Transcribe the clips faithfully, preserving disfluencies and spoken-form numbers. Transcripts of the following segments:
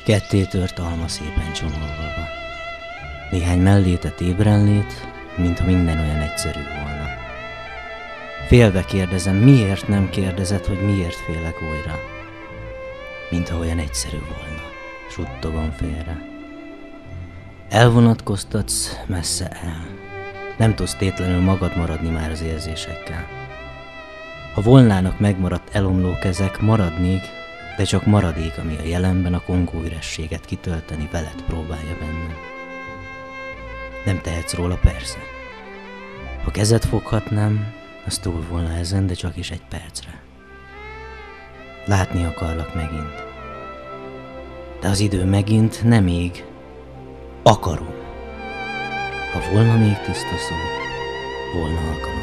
Kettétört alma szépen csomagolva. Néhány mellétet ébrenlét, mintha minden olyan egyszerű volna. Félve kérdezem, miért nem kérdezed, hogy miért félek újra? Mintha olyan egyszerű volna, suttogom félre. Elvonatkoztatsz messze el. Nem tudsz tétlenül magad maradni már az érzésekkel. Ha volnának megmaradt elomló kezek, maradnék, de csak maradék, ami a jelenben a kongó ürességet kitölteni veled próbálja bennem. Nem tehetsz róla, persze. Ha kezed foghatnám, az túl volna ezen, de csak is egy percre. Látni akarlak megint. De az idő megint nem ég. Akarom. Ha volna még tiszta szó, volna alkalom.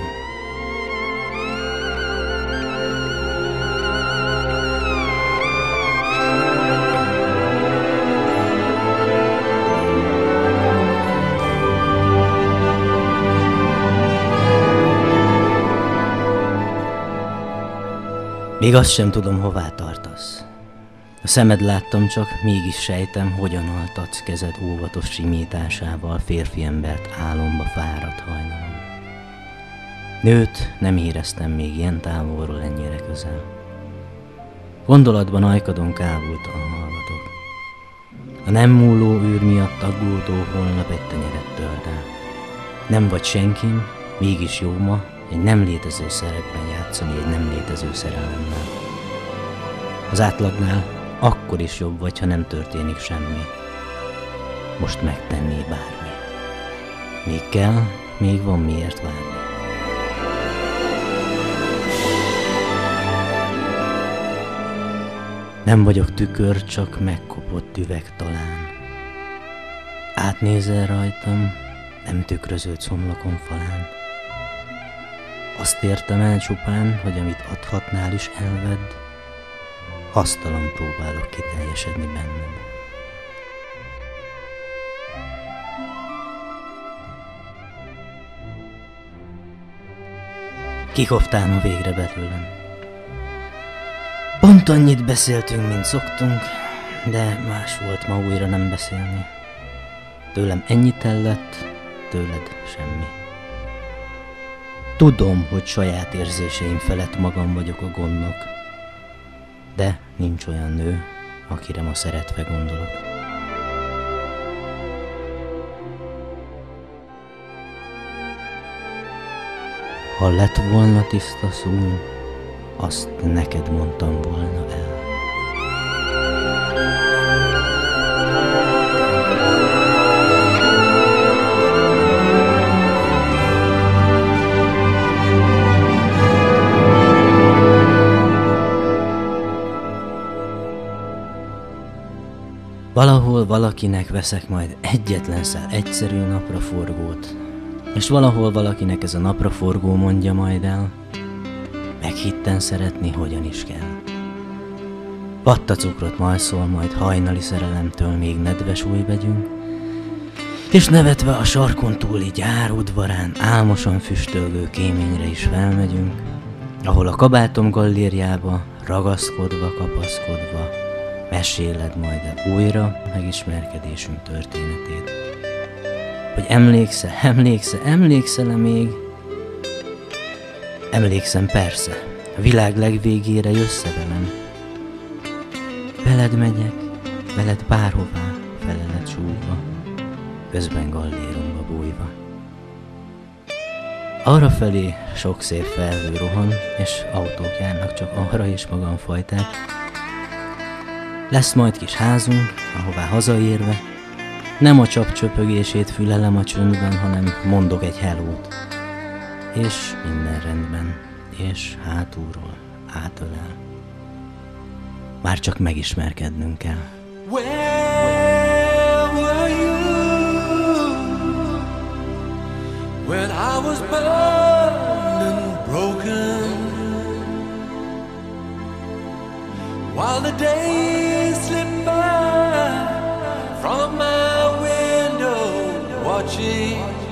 Még azt sem tudom, hová tartasz. A szemed láttam csak, mégis sejtem, hogyan altatsz kezed óvatos simításával férfi embert álomba fáradt hajnalon. Nőt nem éreztem még ilyen távolról ennyire közel. Gondolatban ajkadon kábultan hallgatok. A nem múló űr miatt aggódó holnap egy tenyeret tölt el. Nem vagy senkim, mégis jó ma egy nem létező szerepben játszani egy nem létező szerelemmel. Az átlagnál akkor is jobb vagy, ha nem történik semmi. Most megtenné bármi. Még kell, még van miért várni. Nem vagyok tükör, csak megkopott üveg talán. Átnézel rajtam, nem tükröződsz homlokon falán. Azt értem el csupán, hogy amit adhatnál is elvedd, hasztalan próbálok kiteljesedni benned. Kikoptál ma végre belőlem. Pont annyit beszéltünk, mint szoktunk, de más volt ma újra nem beszélni. Tőlem ennyit ellett, tőled semmi. Tudom, hogy saját érzéseim felett magam vagyok a gondnok, de nincs olyan nő, akire ma szeretve gondolok. Ha lett volna tiszta szó, azt neked mondtam volna el. Valahol valakinek veszek majd egyetlen szál egyszerű napraforgót, és valahol valakinek ez a napraforgó mondja majd el, meghitten szeretni hogyan is kell. Pattacukrot majszol majd hajnali szerelemtől még nedves újbegyünk, és nevetve a sarkon túli gyár udvarán álmosan füstölgő kéményre is felmegyünk, ahol a kabátom gallériába ragaszkodva, kapaszkodva meséled majd el újra megismerkedésünk történetét. Hogy emlékszel, emlékszel, emlékszel-e még? Emlékszem persze, a világ legvégére jössz velem. Veled megyek, veled bárhová, feleled súgva, közben galléromba bújva. Arrafelé sok szép felhő rohan, és autók járnak csak arra és magamfajták. Lesz majd kis házunk, ahová hazaérve, nem a csap csöpögését fülelem a csöndben, hanem mondok egy hellót. És minden rendben, és hátulról átölel. Már csak megismerkednünk kell. Where were you when I was burned and broken? While the days slip by from my window, watching